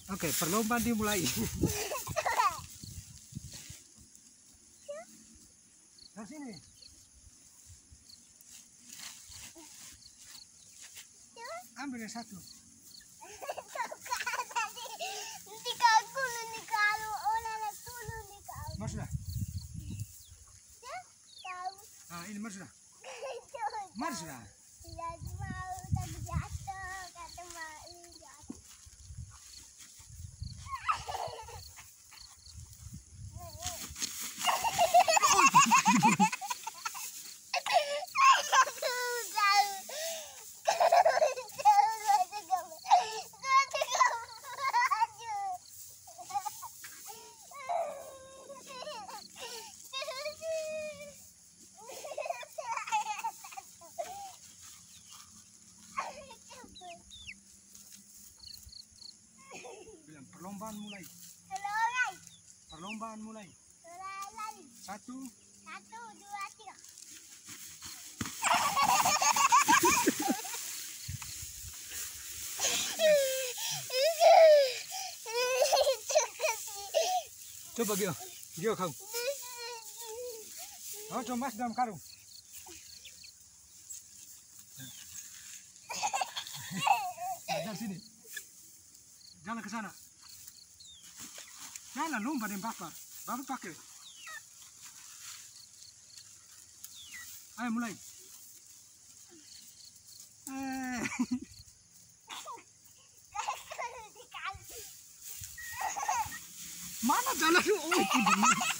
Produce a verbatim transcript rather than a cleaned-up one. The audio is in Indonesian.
Oke, perlombaan dimulai. Dari sini. Ambil yang satu. Mas sudah. Ah, ini mas sudah. Mas sudah. Perlombaan mulai. Perlombaan mulai. Satu. Satu, dua, tiga. Coba Gio, Gio kau. Oh, coba mas dalam karung. Nah, dari sini. Jangan ke sana. Jangan lompat dengan bapak. Bapak pakai. Ayo mulai. Eh. Mana jalan? Oh,